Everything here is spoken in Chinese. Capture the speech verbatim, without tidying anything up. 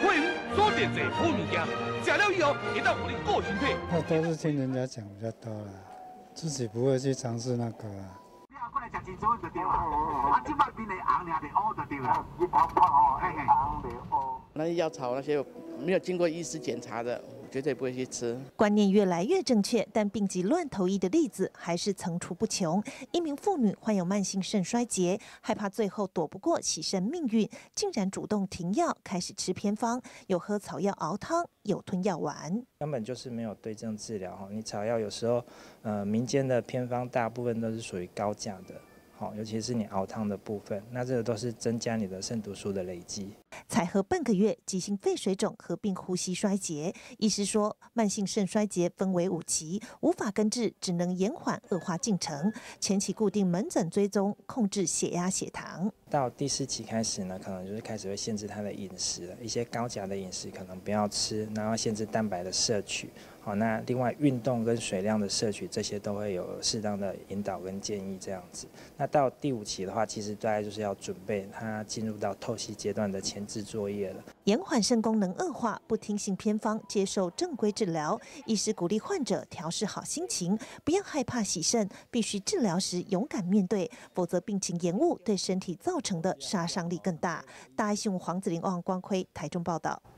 会员所点这好物件，食了以后会当互你顾身体。 那都是听人家讲比较多啦，自己不会去尝试那个啦。 你后过来食真少就对啦，啊，即摆面的红俩的乌就对啦，一泡泡哦，嘿嘿，红的乌。 那些药草那些没有经过医师检查的，我绝对不会去吃。 观念越来越正确，但病急乱投医的例子还是层出不穷。一名妇女患有慢性肾衰竭，害怕最后躲不过洗肾命运，竟然主动停药，开始吃偏方，有喝草药熬汤，有吞药丸。 根本就是没有对症治疗哈。你草药有时候，呃，民间的偏方大部分都是属于高价的。 好，尤其是你熬汤的部分，那这个都是增加你的肾毒素的累积。 才喝半个月，急性肺水肿合并呼吸衰竭，医师说，慢性肾衰竭分为五期，无法根治，只能延缓恶化进程。前期固定门诊追踪，控制血压、血糖。 到第四期开始呢，可能就是开始会限制他的饮食了，一些高钾的饮食可能不要吃，然后限制蛋白的摄取。好，那另外运动跟水量的摄取，这些都会有适当的引导跟建议这样子。那到第五期的话，其实大概就是要准备他进入到透析阶段的前置作业了。 延缓肾功能恶化，不听信偏方，接受正规治疗。医师鼓励患者调试好心情，不要害怕洗肾，必须治疗时勇敢面对，否则病情延误对身体造成的杀伤力更大。大爱新闻黄子玲、王光辉台中报道。